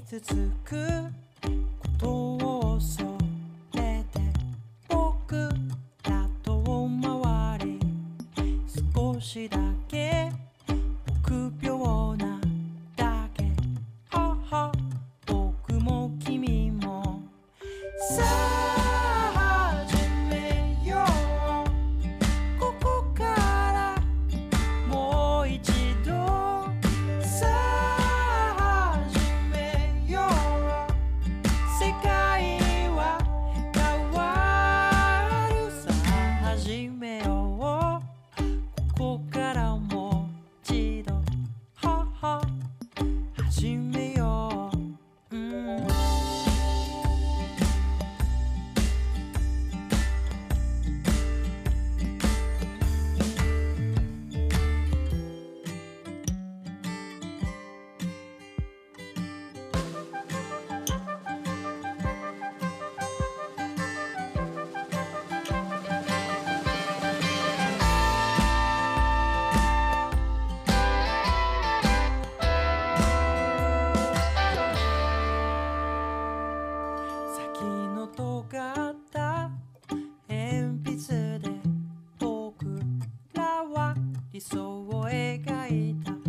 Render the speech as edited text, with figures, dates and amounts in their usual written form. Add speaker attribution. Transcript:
Speaker 1: 続くことを恐れて僕ら遠回り少しだけ臆病なだけはは僕も君もさあ始めようここからもう一度さあ始めよう世界は変わるさあ始めようここからもう一度はは始めよう、先の尖った鉛筆で僕らは理想を描いた